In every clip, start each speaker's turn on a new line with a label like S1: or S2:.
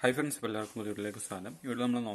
S1: Hi friends, welcome to the Salam. You will know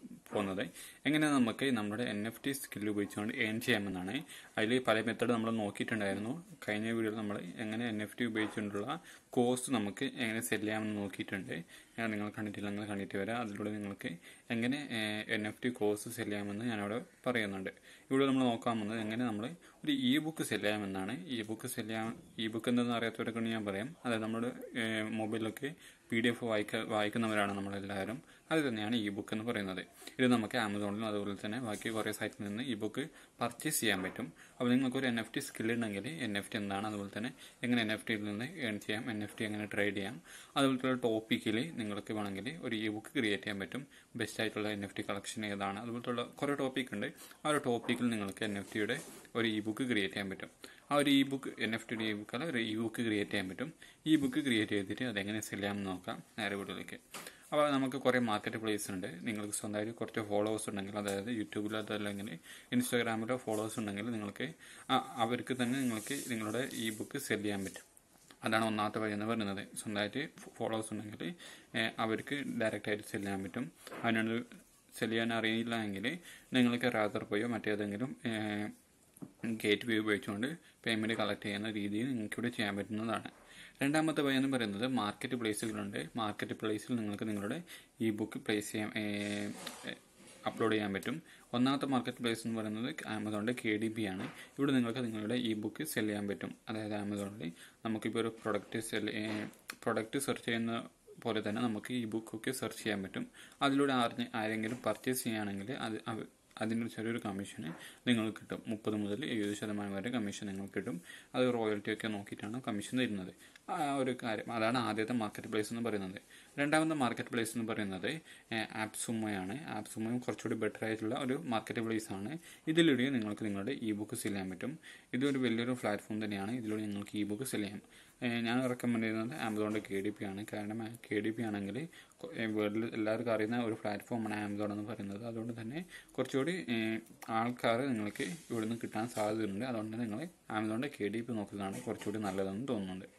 S1: എങ്ങനെ നമുക്ക് നമ്മുടെ NFT സ്കിൽ ഉപയോഗിച്ചുകൊണ്ട് ഏൺ ചെയ്യാമെന്നാണ്. അതിൽ പല മെത്തേഡ് നമ്മൾ നോക്കിയിട്ടുണ്ടായിരുന്നു. കഴിഞ്ഞ വീഡിയോയിൽ നമ്മൾ എങ്ങനെ NFT ഉപയോഗിച്ചുകൊണ്ടുള്ള കോഴ്സ് നമുക്ക് എങ്ങനെ സെല് ചെയ്യാമെന്ന് നോക്കിയിട്ടുണ്ട്. നിങ്ങൾ കണ്ടിട്ടില്ലെങ്കിൽ കണ്ടിട്ട് വരാം. അതിലൂടെ നിങ്ങൾക്ക് എങ്ങനെ NFT കോഴ്സ് സെല് ചെയ്യാമെന്ന് ഞാനവിടെ പറയുന്നുണ്ട്. ഇവിടെ നമ്മൾ നോക്കാൻ പോകുന്നത് എങ്ങനെ നമ്മൾ ഒരു ബുക്ക് സെല് ചെയ്യാമെന്നാണ്. ബുക്ക് എന്തെന്ന് അറിയാത്തവരൊക്കെ ഞാൻ പറയാം. അതായത് നമ്മുടെ മൊബൈലിലൊക്കെ PDF വായിക്കുന്നവരാണ് നമ്മളെല്ലാവരും. അത് തന്നെയാണ് ബുക്ക് എന്ന് പറയുന്നത്. ഇത് നമുക്ക് ആമസോണിലും അതുപോലെ തന്നെ ബാക്കി കുറേ സൈറ്റിൽ നിന്ന് ബുക്ക് പർച്ചേസ് ചെയ്യാൻ പറ്റും. അപ്പോൾ നിങ്ങൾക്ക് ഒരു NFT സ്കിൽ ഉണ്ടെങ്കിൽ NFT എന്താണ്, അതുപോലെ തന്നെ എങ്ങനെ NFTയിൽ നിന്ന് ഏൺ ചെയ്യാം, NFT എങ്ങനെ ട്രേഡ് ചെയ്യാം, അതുപോലത്തെ ടോപ്പിക്കിൽ നിങ്ങൾക്ക് വേണമെങ്കിൽ ഒരു ബുക്ക് ക്രിയേറ്റ് ചെയ്യാൻ പറ്റും. ബെസ്റ്റ് ആയിട്ടുള്ള NFT കളക്ഷൻ ഏതാണ്, അതുപോലത്തെ കുറേ ടോപ്പിക് ഉണ്ട്. ആ ഒരു ടോപ്പിക്കിൽ നിങ്ങൾക്ക് NFTയുടെ ഒരു ബുക്ക് ക്രിയേറ്റ് ചെയ്യാൻ പറ്റും. ആ ഒരു ബുക്ക് NFTയുടെ ബുക്ക് അല്ല, ഒരു ബുക്ക് ക്രിയേറ്റ് ചെയ്യാൻ പറ്റും. ബുക്ക് ക്രിയേറ്റ് ചെയ്തിട്ട് അതെങ്ങനെ സെല് ചെയ്യാമെന്ന് നോക്കാം നേരെ വീട്ടിലേക്ക്. അപ്പോൾ നമുക്ക് കുറേ മാർക്കറ്റ് പ്ലേസ് ഉണ്ട്. നിങ്ങൾക്ക് സ്വന്തമായിട്ട് കുറച്ച് ഫോളോവേഴ്സ് ഉണ്ടെങ്കിൽ, അതായത് യൂട്യൂബിലോ അതല്ലെങ്കിൽ ഇൻസ്റ്റാഗ്രാമിലോ ഫോളോവേഴ്സ് ഉണ്ടെങ്കിൽ നിങ്ങൾക്ക് അവർക്ക് തന്നെ നിങ്ങൾക്ക് നിങ്ങളുടെ ബുക്ക് സെല് ചെയ്യാൻ പറ്റും. അതാണ് ഒന്നാമത്തെ വഴി എന്ന് പറയുന്നത്. സ്വന്തമായിട്ട് ഫോളോവേഴ്സ് ഉണ്ടെങ്കിൽ അവർക്ക് ഡയറക്റ്റായിട്ട് സെല് ചെയ്യാൻ പറ്റും. അതിനോട് സെല് ചെയ്യാൻ അറിയില്ല എങ്കിൽ നിങ്ങൾക്ക് റാദർ പോയോ മറ്റേതെങ്കിലും ഗേറ്റ് വേ ഉപയോഗിച്ചുകൊണ്ട് പേയ്മെൻറ്റ് കളക്ട് ചെയ്യുന്ന രീതിയിൽ നിങ്ങൾക്കിവിടെ ചെയ്യാൻ പറ്റുന്നതാണ്. രണ്ടാമത്തെ വഴി എന്ന് പറയുന്നത് മാർക്കറ്റ് പ്ലേസുകളുണ്ട്. മാർക്കറ്റ് പ്ലേസിൽ നിങ്ങൾക്ക് നിങ്ങളുടെ ബുക്ക് അപ്ലോഡ് ചെയ്യാൻ പറ്റും. ഒന്നാമത്തെ മാർക്കറ്റ് പ്ലേസ് എന്ന് പറയുന്നത് ആമസോണിൻ്റെ KDP ആണ്. ഇവിടെ നിങ്ങൾക്ക് നിങ്ങളുടെ ബുക്ക് സെല് ചെയ്യാൻ പറ്റും. അതായത് ആമസോണിൽ നമുക്കിപ്പോൾ ഒരു പ്രൊഡക്റ്റ് സെർച്ച് ചെയ്യുന്ന പോലെ തന്നെ നമുക്ക് ബുക്കൊക്കെ സെർച്ച് ചെയ്യാൻ പറ്റും. അതിലൂടെ ആരെങ്കിലും പർച്ചേസ് ചെയ്യുകയാണെങ്കിൽ അതിനൊരു ചെറിയൊരു കമ്മീഷന് നിങ്ങൾക്ക് കിട്ടും. 30 മുതൽ 70% വരെ കമ്മീഷൻ നിങ്ങൾക്ക് കിട്ടും. അത് റോയൽറ്റി ഒക്കെ നോക്കിയിട്ടാണ് കമ്മീഷൻ തരുന്നത്. ആ ഒരു കാര്യം, അതാണ് ആദ്യത്തെ മാർക്കറ്റ് പ്ലേസ് എന്ന് പറയുന്നത്. രണ്ടാമത്തെ മാർക്കറ്റ് പ്ലേസ് എന്ന് പറയുന്നത് ആപ്സുമയാണ്. ആപ്സുമയും കുറച്ചുകൂടി ബെറ്റർ ആയിട്ടുള്ള ഒരു മാർക്കറ്റ് പ്ലേസ് ആണ്. ഇതിലൂടെ നിങ്ങൾക്ക് നിങ്ങളുടെ ബുക്ക് സെല് ചെയ്യാൻ പറ്റും. ഇതൊരു വലിയൊരു പ്ലാറ്റ്ഫോം തന്നെയാണ്. ഇതിലൂടെ നിങ്ങൾക്ക് ബുക്ക് സെല് ചെയ്യാം. ഞാൻ റെക്കമെൻഡ് ചെയ്യുന്നത് ആമസോണിൻ്റെ KDP ആണ്. കാരണം KDP ആണെങ്കിൽ വേൾഡിൽ എല്ലാവർക്കും അറിയുന്ന ഒരു പ്ലാറ്റ്ഫോമാണ് ആമസോൺ എന്ന് പറയുന്നത്. അതുകൊണ്ട് തന്നെ കുറച്ചുകൂടി ആൾക്കാർ നിങ്ങൾക്ക് ഇവിടുന്ന് കിട്ടാൻ സാധ്യതയുണ്ട്. അതുകൊണ്ട് തന്നെ നിങ്ങൾ ആമസോണിൻ്റെ KDP നോക്കുന്നതാണ് കുറച്ചുകൂടി നല്ലതെന്ന് തോന്നുന്നുണ്ട്.